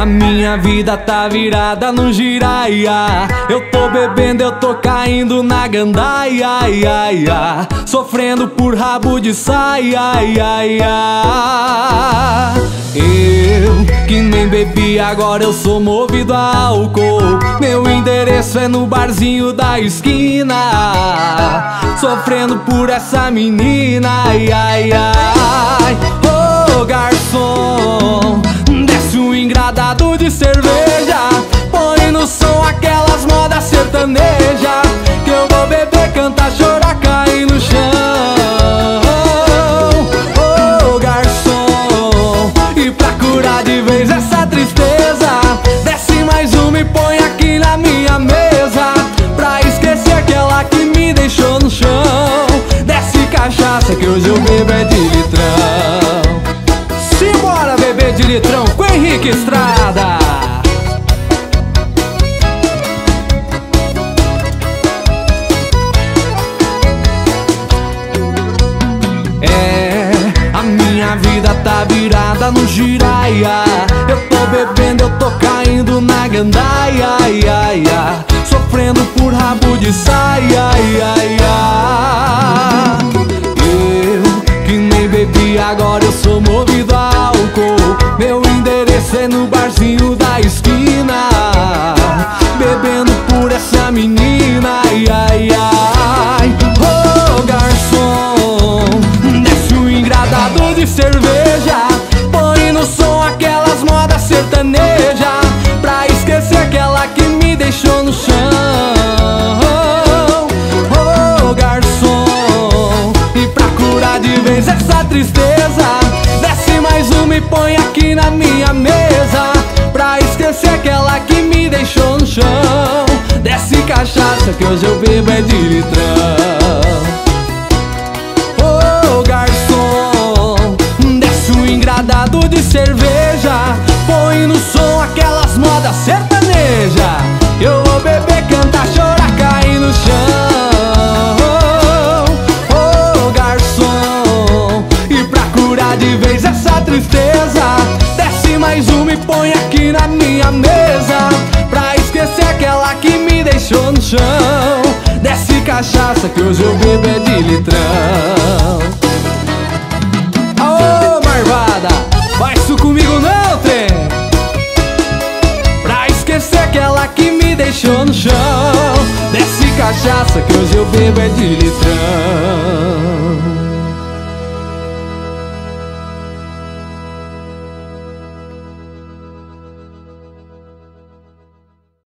A minha vida tá virada no giraia. Eu tô bebendo, eu tô caindo na gandaia, sofrendo por rabo de saia. Eu que nem bebi, agora eu sou movido a álcool. Meu endereço é no barzinho da esquina, sofrendo por essa menina. Ô garçom, desce um engradado de cerveja, põe no som aquelas modas sertaneja, que eu vou beber, cantar, chorar, cair no chão. Ô garçom, e pra curar de vez essa tristeza, desce mais uma e põe aqui na minha mesa, pra esquecer aquela que me deixou no chão. Desce cachaça que hoje eu bebo é de litrão. Simbora beber de litrão com Henrique Estrada. A minha vida tá virada no giraia. Eu tô bebendo, eu tô caindo na gandaia, sofrendo por rabo de saia. Eu que nem bebi, agora eu sou movido a álcool. Meu endereço é no barzinho da esquina, bebendo por essa menina. Ô garçom, desce um engradado de cerveja, põe no som aquelas modas sertaneja, pra esquecer aquela que me deixou no chão. Ô garçom, e pra curar de vez essa tristeza, desce mais uma e põe aqui na minha mesa, pra esquecer aquela que me deixou no chão. Desce cachaça que hoje eu bebo é de litrão. Ô garçom, desce um engradado de cerveja, põe no som aquelas modas sertaneja, eu vou beber, cantar, chorar, cair no chão. Ô garçom, e pra curar de vez essa tristeza, desce mais uma e põe aqui na minha mesa, pra esquecer aquela que me deixou no chão. Desce cachaça que hoje eu bebo é de litrão. Aô marvada, faz isso comigo não, trem, pra esquecer aquela que me deixou no chão. Desce cachaça que hoje eu bebo é de litrão.